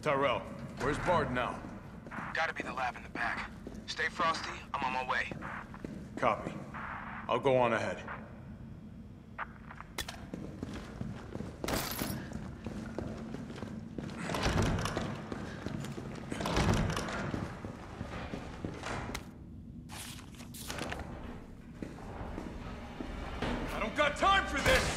Tyrell, where's Bard now? Gotta be the lab in the back. Stay frosty, I'm on my way. Copy. I'll go on ahead. I don't got time for this!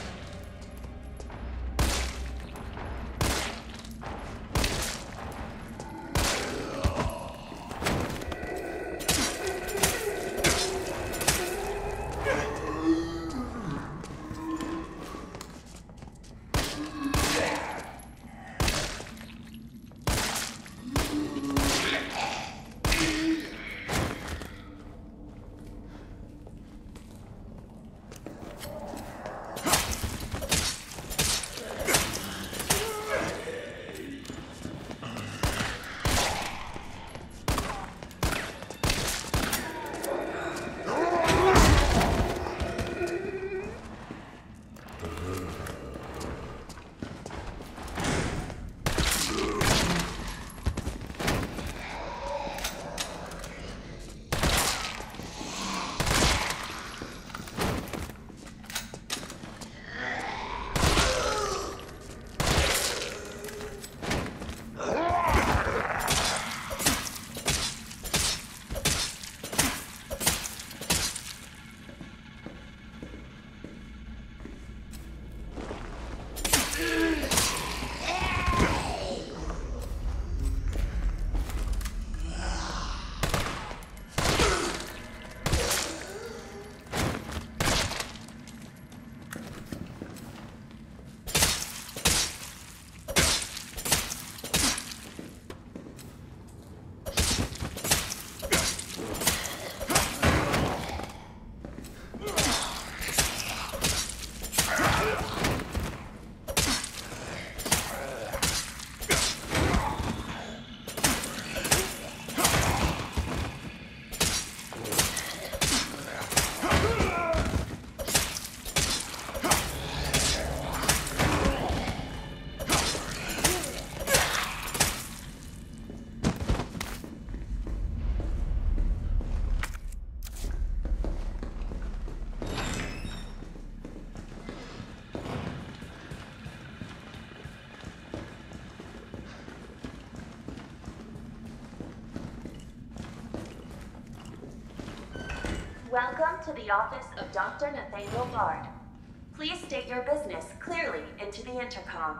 Welcome to the office of Dr. Nathaniel Bard. Please state your business clearly into the intercom.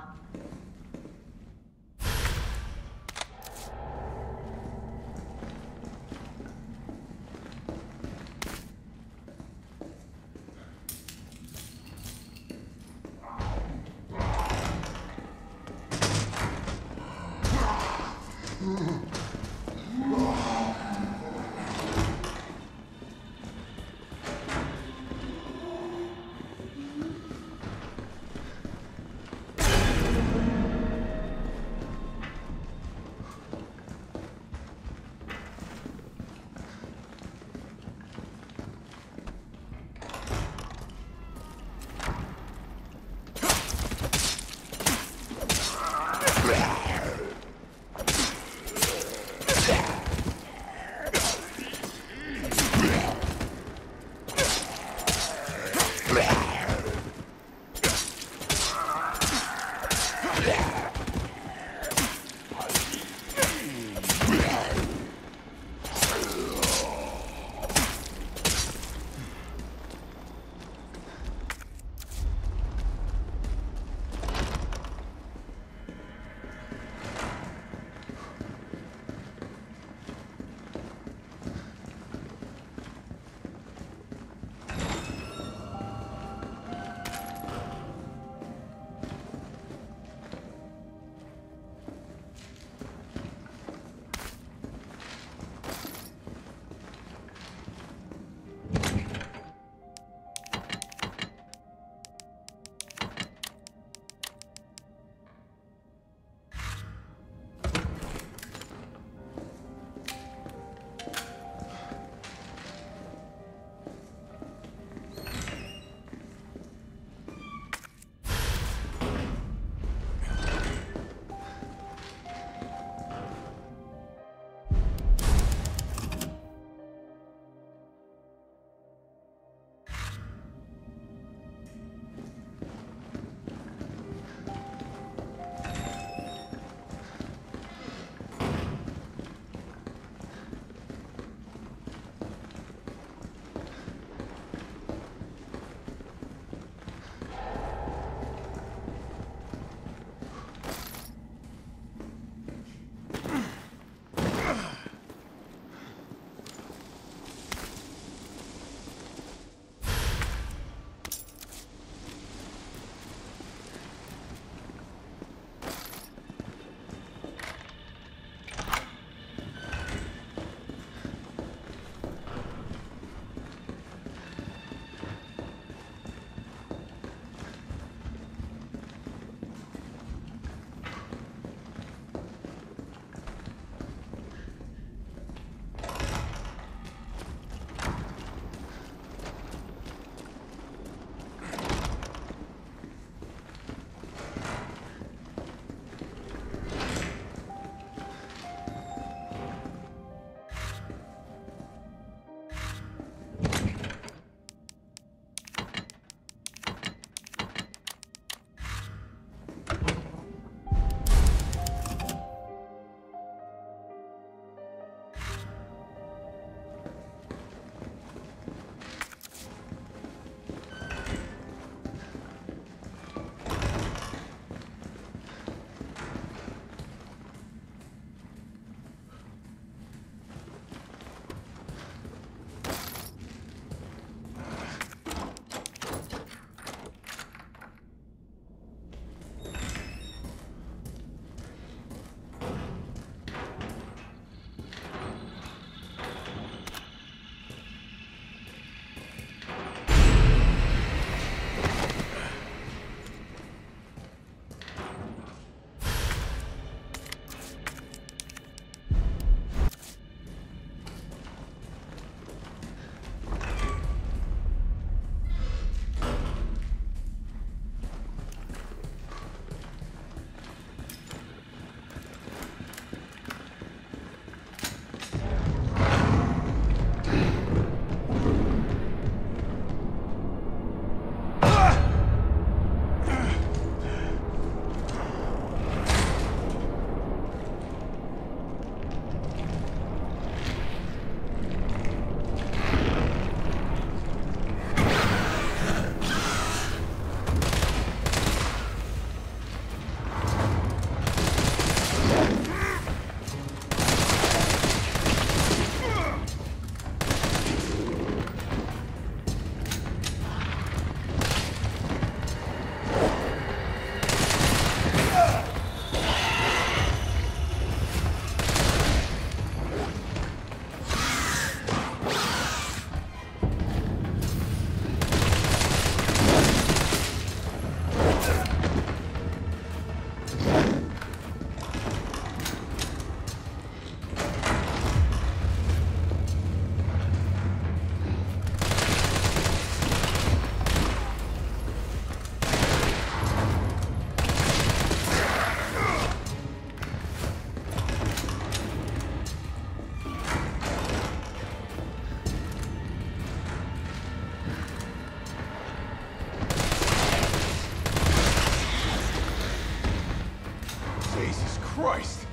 Jesus Christ!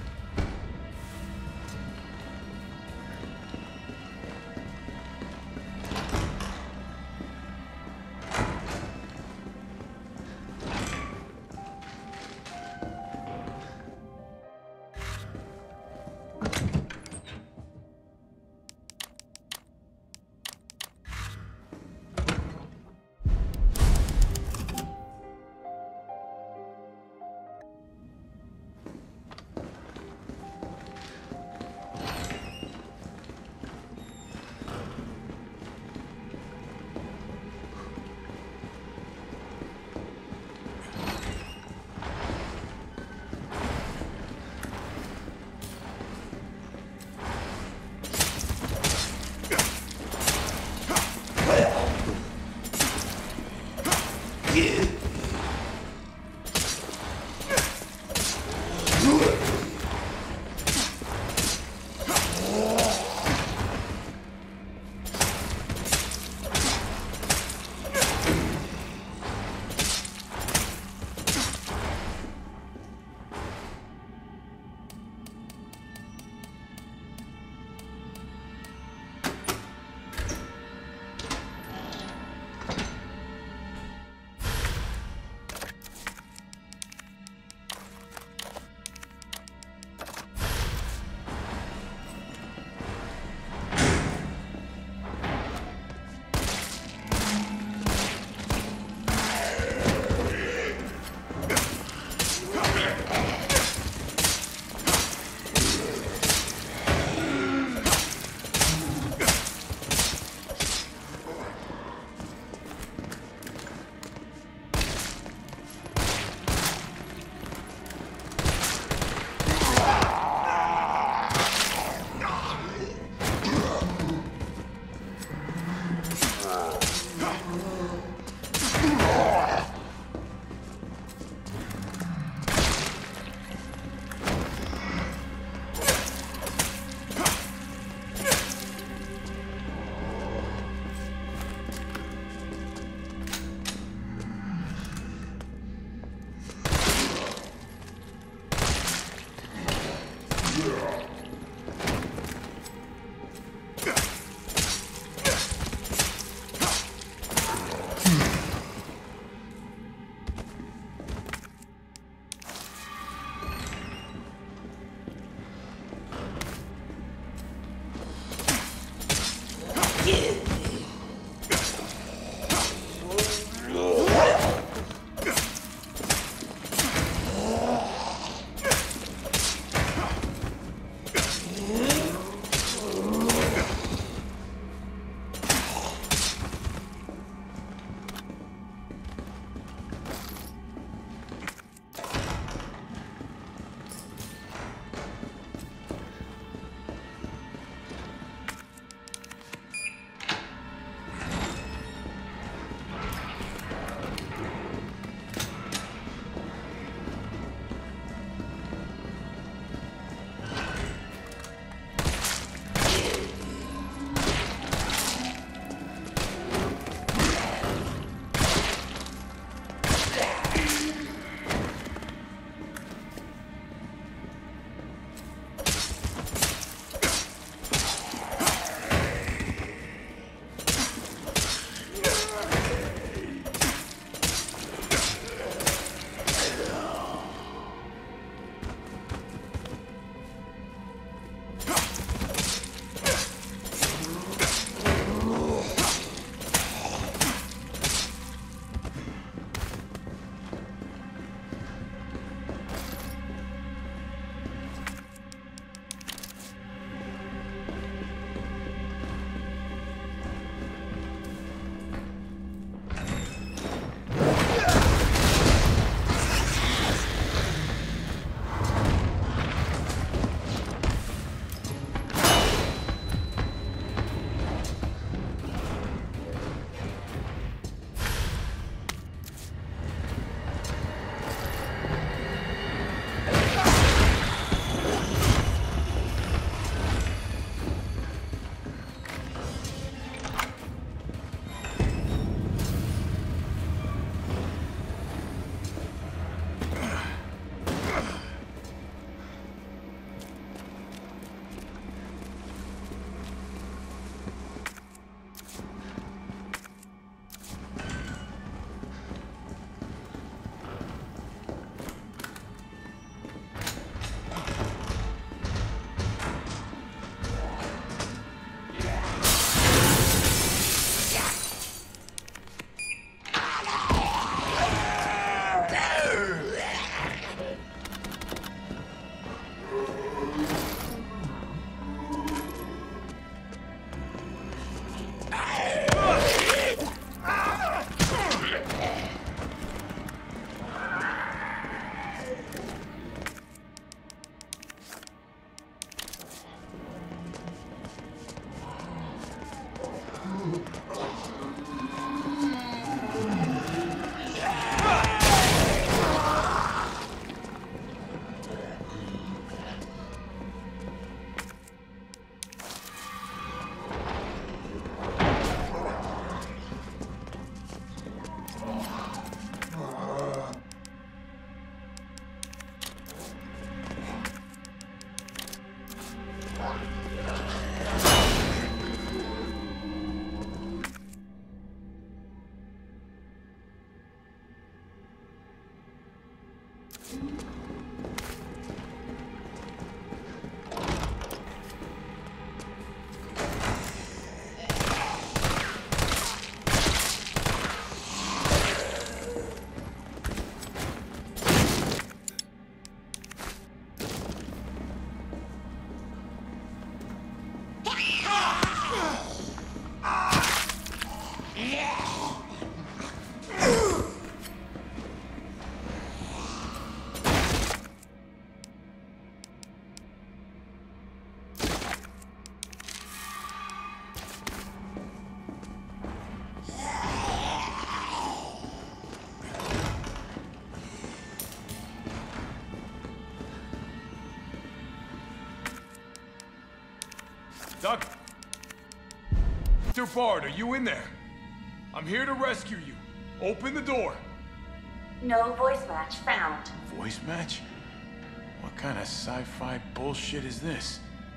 Dr. Bard, are you in there? I'm here to rescue you. Open the door. No voice match found. Voice match? What kind of sci-fi bullshit is this?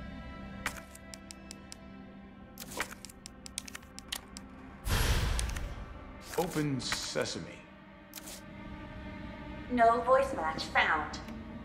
Open sesame. No voice match found.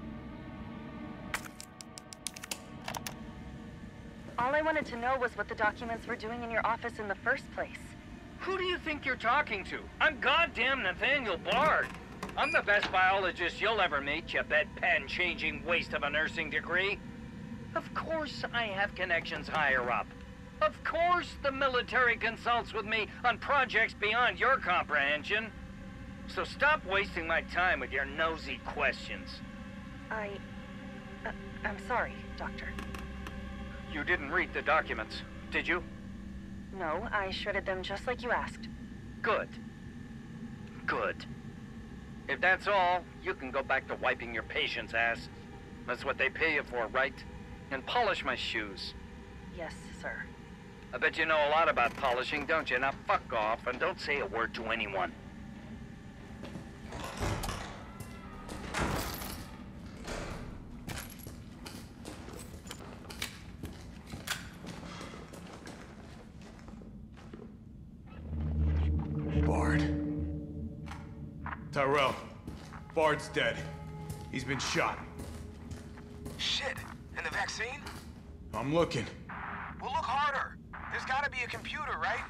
All I wanted to know was what the documents were doing in your office in the first place. Who do you think you're talking to? I'm goddamn Nathaniel Bard. I'm the best biologist you'll ever meet, you bedpan-changing waste of a nursing degree. Of course I have connections higher up. Of course the military consults with me on projects beyond your comprehension. So stop wasting my time with your nosy questions. I'm sorry, Doctor. You didn't read the documents, did you? No, I shredded them just like you asked. Good. Good. If that's all, you can go back to wiping your patient's ass. That's what they pay you for, right? And polish my shoes. Yes, sir. I bet you know a lot about polishing, don't you? Now fuck off and don't say a word to anyone. Bard. Tyrell. Bard's dead. He's been shot. Shit. And the vaccine? I'm looking. Well, look harder. There's gotta be a computer, right?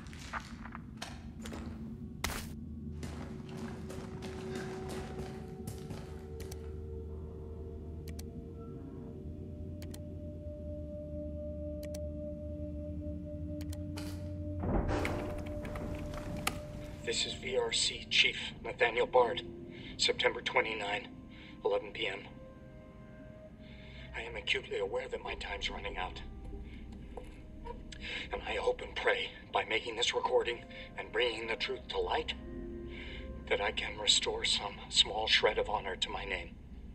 This is VRC Chief Nathaniel Bard, September 29, 11 p.m. I am acutely aware that my time's running out. And I hope and pray, by making this recording and bringing the truth to light, that I can restore some small shred of honor to my name.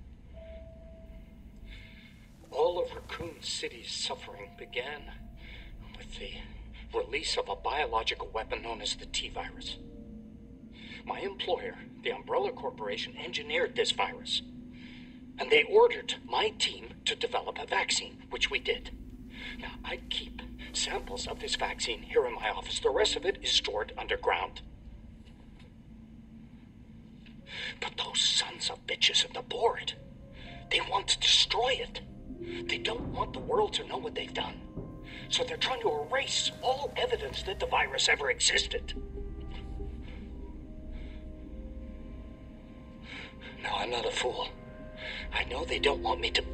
All of Raccoon City's suffering began with the release of a biological weapon known as the T-Virus. My employer, the Umbrella Corporation, engineered this virus. And they ordered my team to develop a vaccine, which we did. Now, I keep samples of this vaccine here in my office. The rest of it is stored underground. But those sons of bitches at the board, they want to destroy it. They don't want the world to know what they've done. So they're trying to erase all evidence that the virus ever existed. Now, I'm not a fool. I know they don't want me to...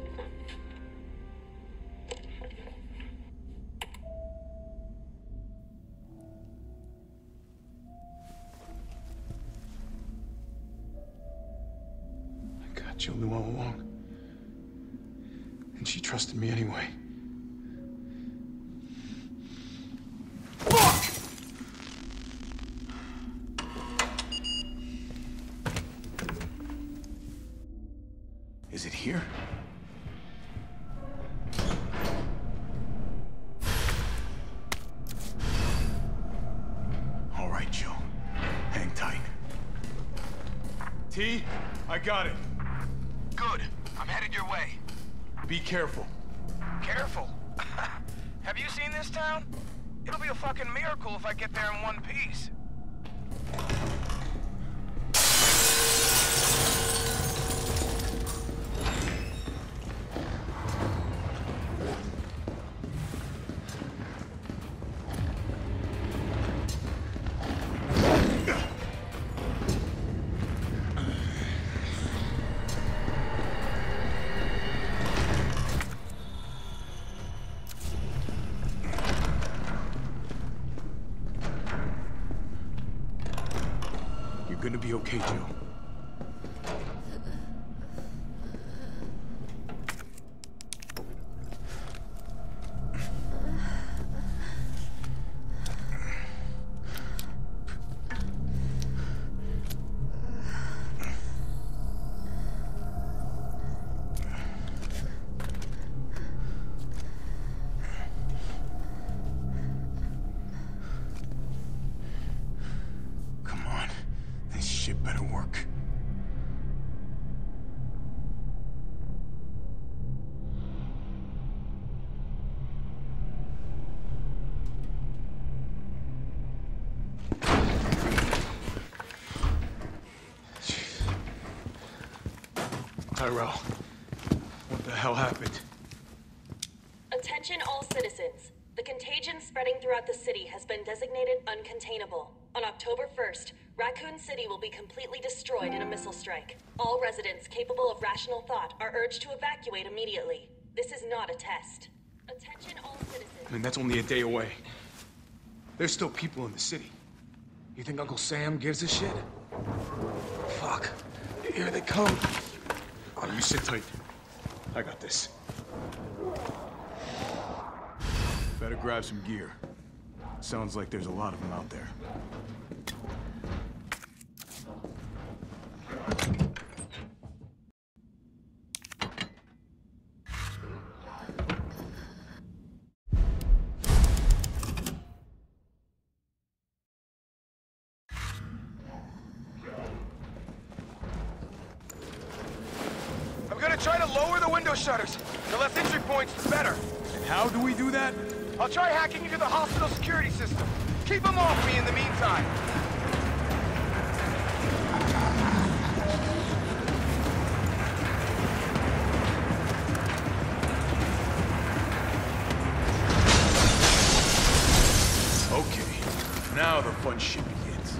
Jill knew all along. And she trusted me anyway. Fuck! Is it here? All right, Jill. Hang tight. T, I got it. Good. I'm headed your way. Be careful. Careful. Have you seen this town? It'll be a fucking miracle if I get there in one piece. You're gonna be okay, Jill. Tyrell. What the hell happened? Attention all citizens. The contagion spreading throughout the city has been designated uncontainable. On October 1st, Raccoon City will be completely destroyed in a missile strike. All residents capable of rational thought are urged to evacuate immediately. This is not a test. Attention all citizens. I mean, that's only a day away. There's still people in the city. You think Uncle Sam gives a shit? Fuck. Here they come. Oh, you sit tight. I got this. Better grab some gear. Sounds like there's a lot of them out there. I'm gonna try to lower the window shutters. The less entry points, the better. And how do we do that? I'll try hacking into the hospital security system. Keep them off me in the meantime. Okay, now the fun shit begins.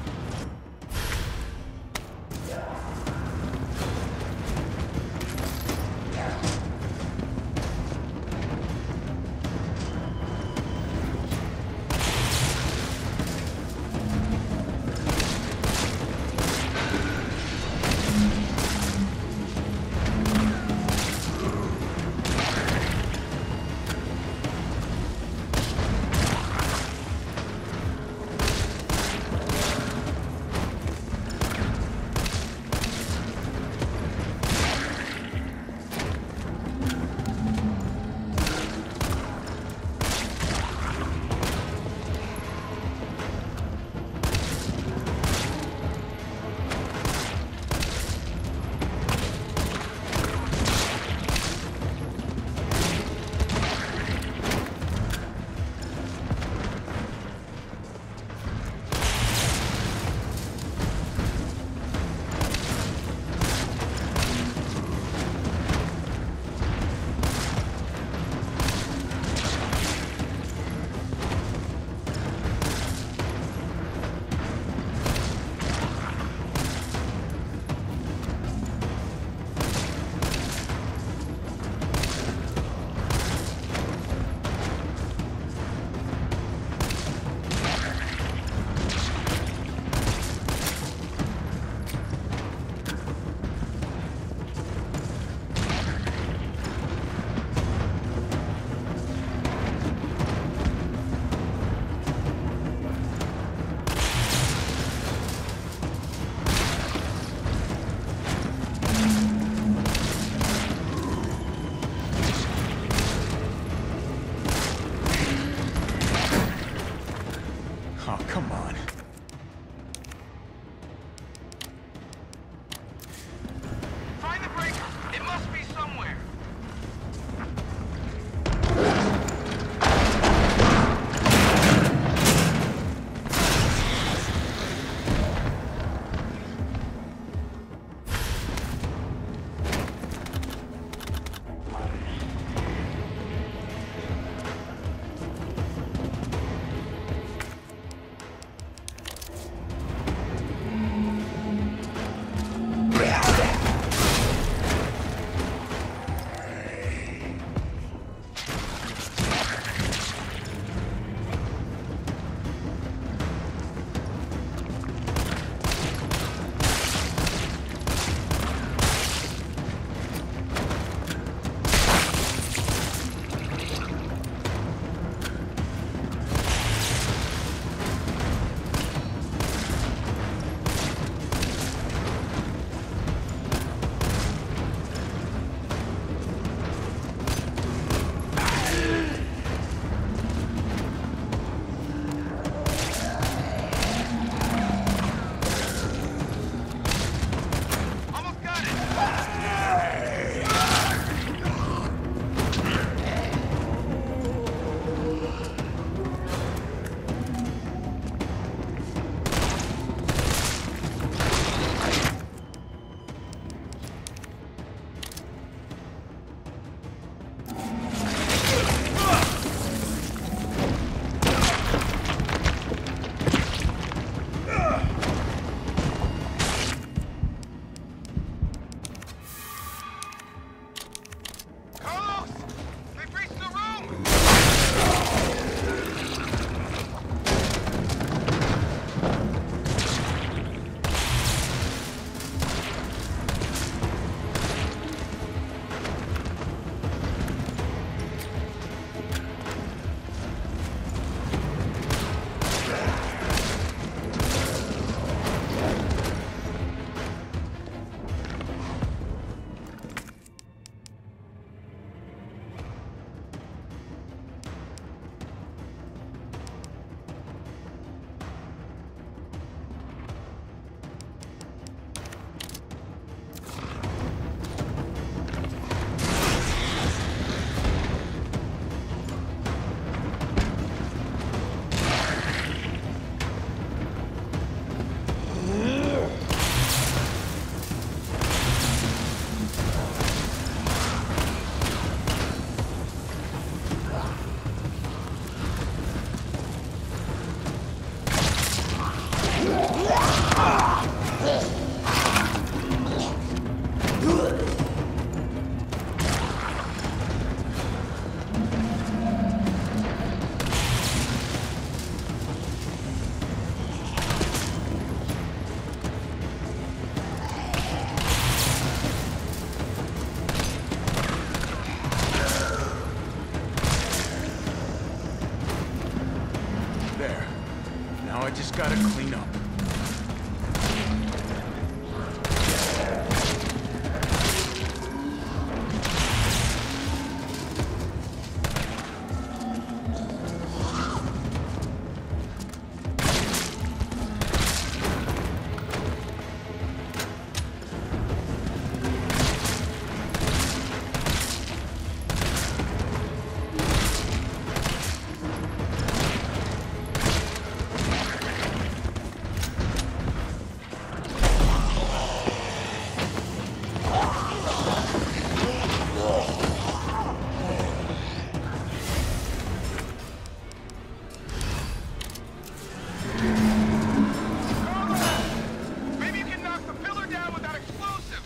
Oh, come on. Find the breaker. It must be somewhere. Gotta clean up. Maybe you can knock the pillar down with that explosive.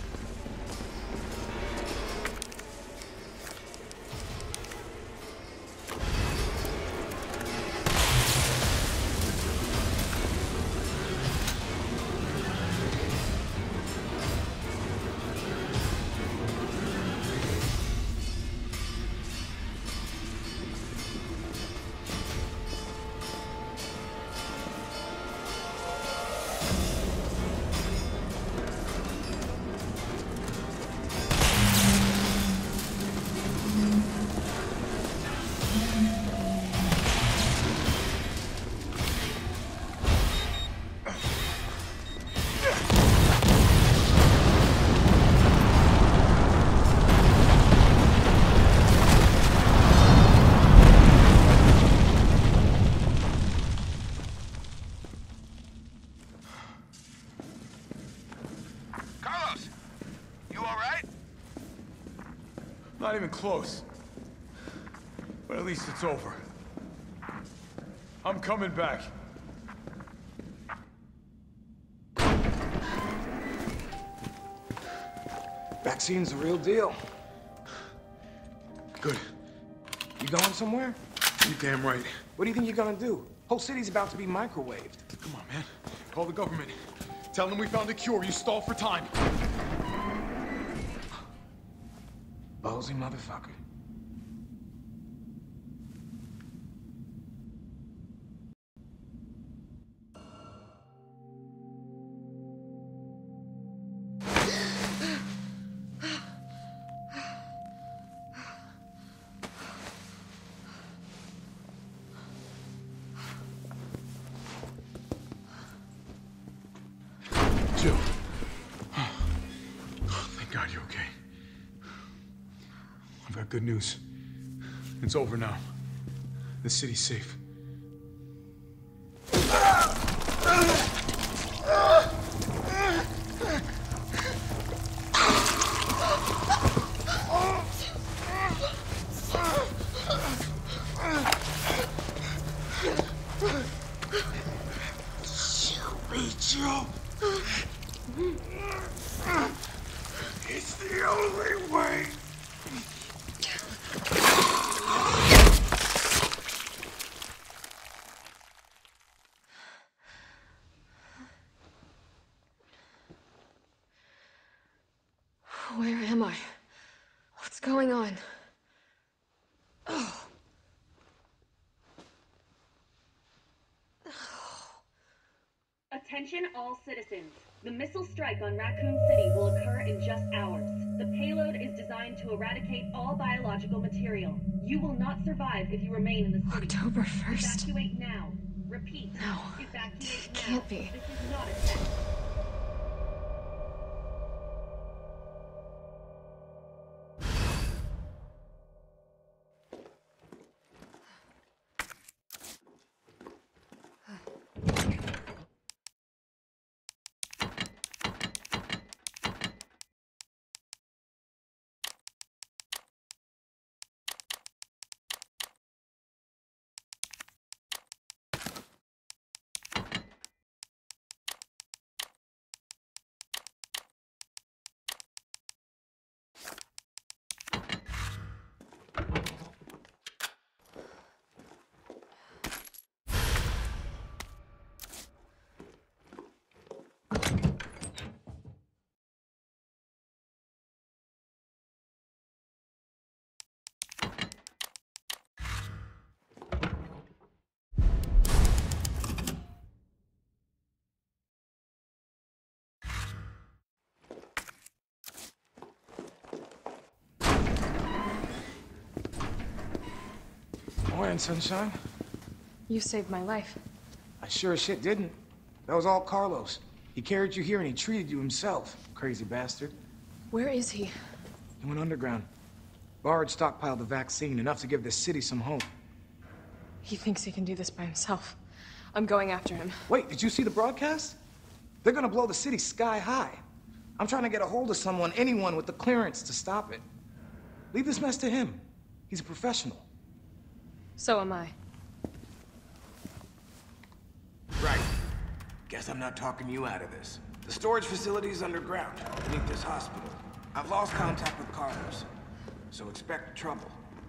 Carlos, you all right? Not even close. But at least it's over. I'm coming back. Vaccine's the real deal. Good. You going somewhere? You damn right. What do you think you're gonna do? Whole city's about to be microwaved. Come on, man. Call the government. Tell them we found a cure. You stall for time. Ballsy motherfucker. Jill. Thank God you're okay. I've got good news. It's over now. The city's safe. Jill. It's the only way. Where am I? What's going on? Attention all citizens. The missile strike on Raccoon City will occur in just hours. The payload is designed to eradicate all biological material. You will not survive if you remain in the city. October 1st. Evacuate now. Repeat. No. Evacuate now. Can't be. This is not a test. Morning, sunshine. You saved my life. I sure as shit didn't. That was all Carlos. He carried you here and he treated you himself, crazy bastard. Where is he? He went underground. Bard stockpiled the vaccine, enough to give this city some hope. He thinks he can do this by himself. I'm going after him. Wait, did you see the broadcast? They're gonna blow the city sky high. I'm trying to get a hold of someone, anyone with the clearance to stop it. Leave this mess to him. He's a professional. So am I. Right. Guess I'm not talking you out of this. The storage facility's underground, beneath this hospital. I've lost contact with Carlos, so expect trouble.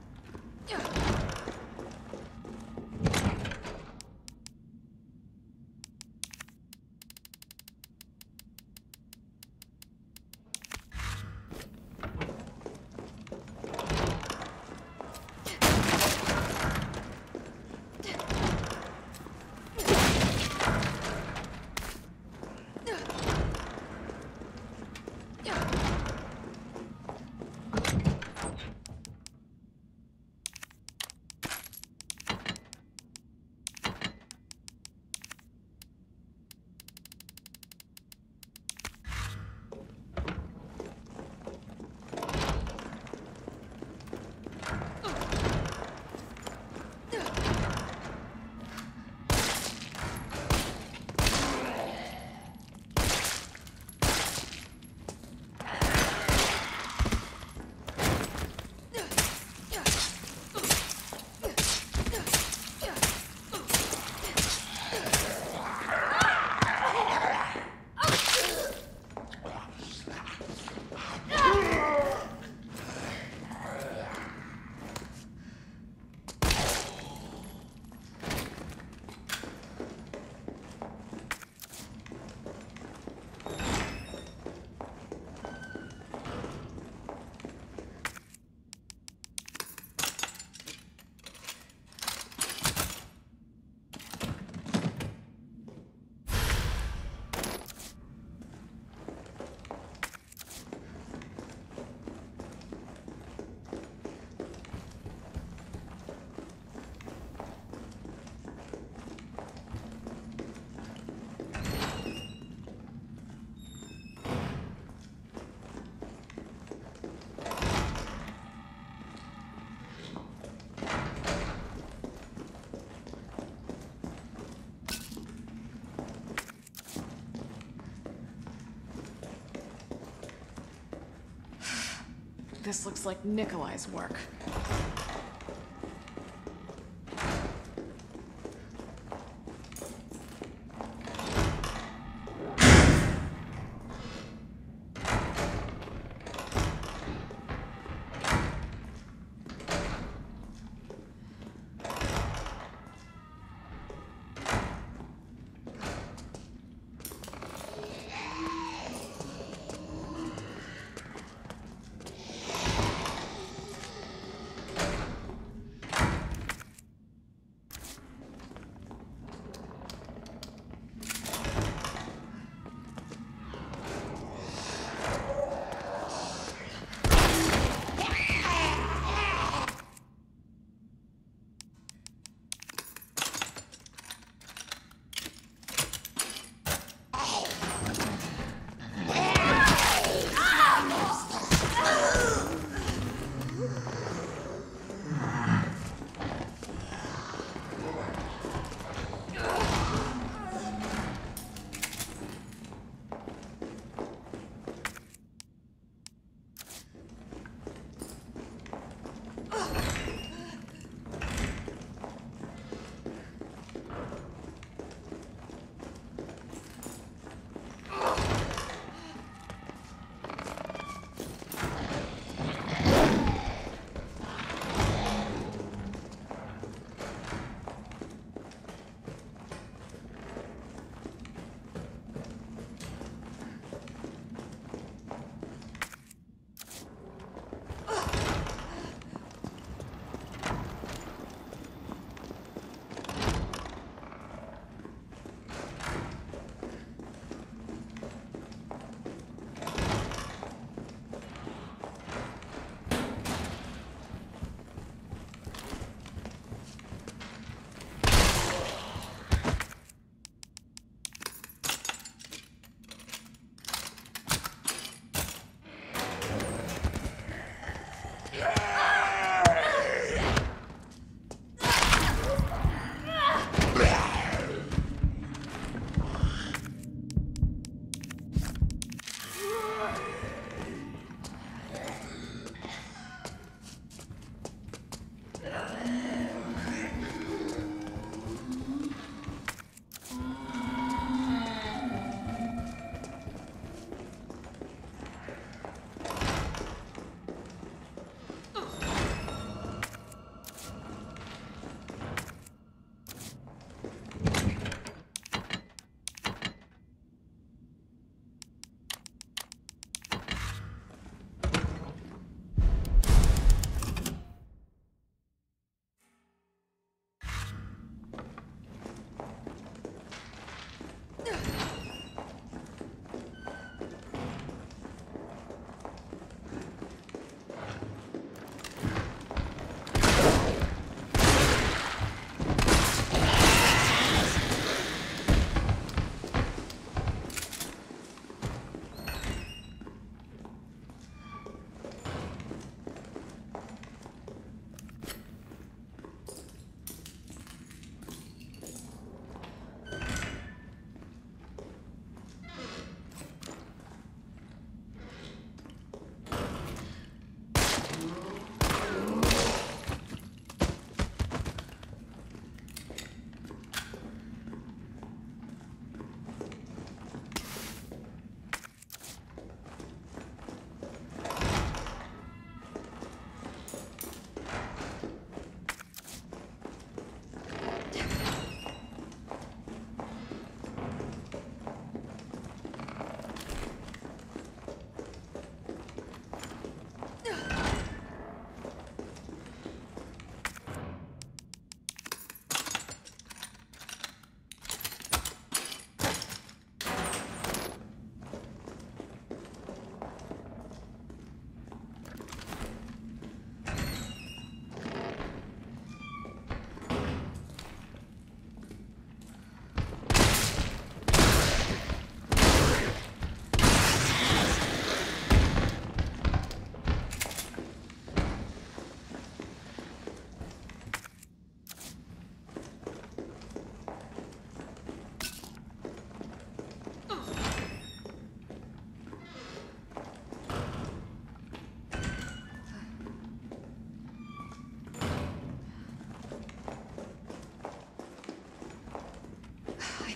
This looks like Nikolai's work.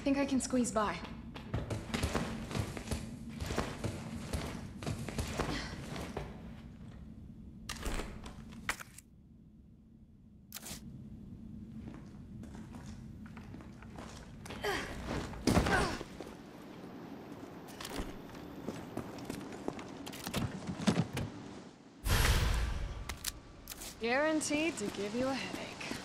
think I can squeeze by. Guaranteed to give you a headache.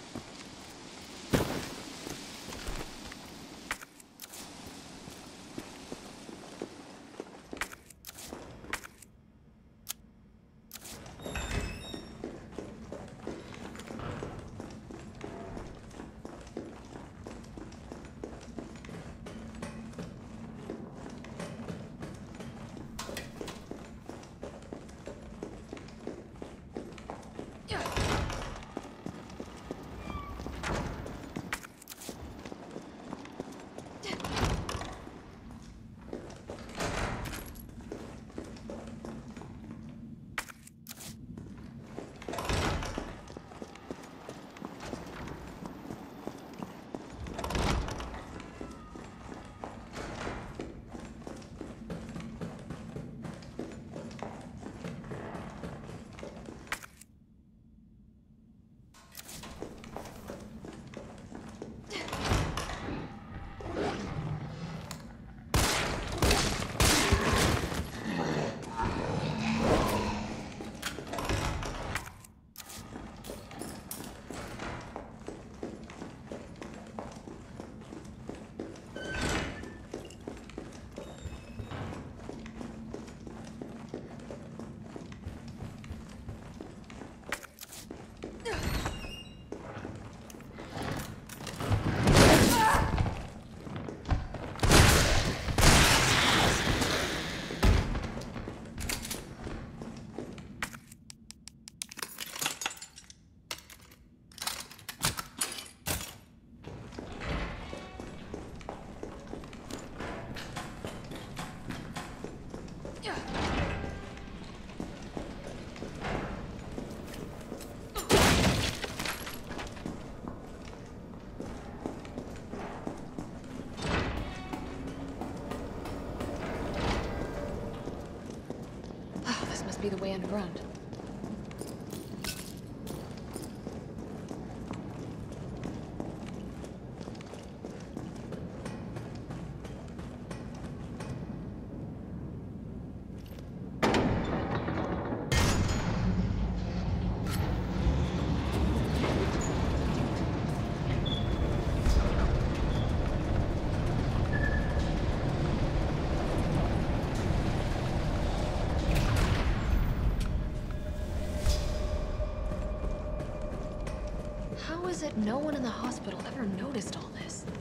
Be the way underground. How is it no one in the hospital ever noticed all this?